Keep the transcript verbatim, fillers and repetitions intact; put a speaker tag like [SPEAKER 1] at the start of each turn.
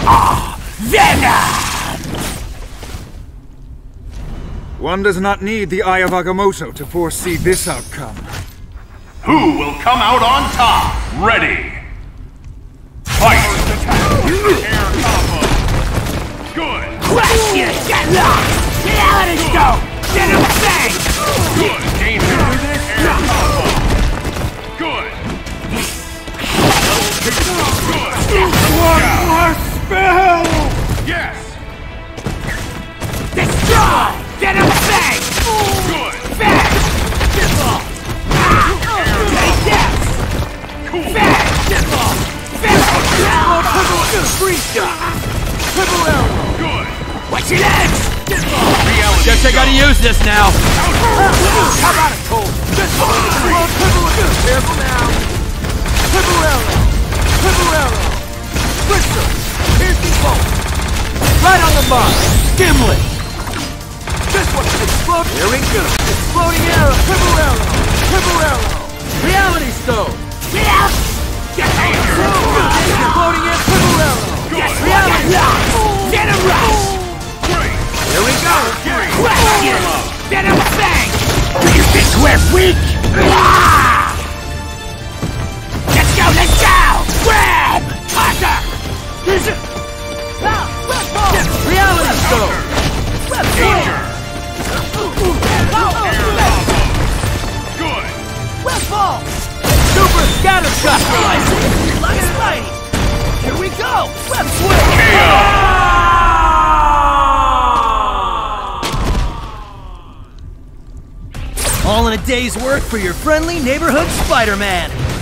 [SPEAKER 1] Ah, Venom!
[SPEAKER 2] One does not need the Eye of Agamotto to foresee this outcome.
[SPEAKER 3] Who will come out on top? Ready! Fight! Air combo! Good!
[SPEAKER 1] Question! Get locked! Reality stone! Get him bang!
[SPEAKER 3] Good! Danger! Air combo! Good! Good!
[SPEAKER 2] One more spell!
[SPEAKER 3] Yes!
[SPEAKER 1] Destroy! Get him bang!
[SPEAKER 3] Good!
[SPEAKER 1] Bang! Simple! Ah! Take this!
[SPEAKER 3] Cool!
[SPEAKER 1] Bang! Simple! Simple! Free shot! Triple elbow!
[SPEAKER 3] Good!
[SPEAKER 1] Watch your legs! Simple!
[SPEAKER 3] Reality
[SPEAKER 4] Guess I gotta use this now.
[SPEAKER 1] How about it, Cole? Simple! Triple! Careful now! Triple elbow! Triple elbow! Twister! Piercing bolt! Right on the mark! Gimlet! This one! Explode! Here we go! Exploding arrow! Triple arrow! Triple arrow! Reality stone! Reality! Get exploding arrow! Triple arrow! Yes! Reality! Get him right!
[SPEAKER 3] Great!
[SPEAKER 1] Here we go! Question! Get him bang! Do you think we're weak? Ah! Let's go! Let's go! Grab! Hunter! Reality stone!
[SPEAKER 3] Danger! Good!
[SPEAKER 1] Ball! Super scatter shot! Let's fight! Here we go! Let's swing!
[SPEAKER 4] All in a day's work for your friendly neighborhood Spider-Man.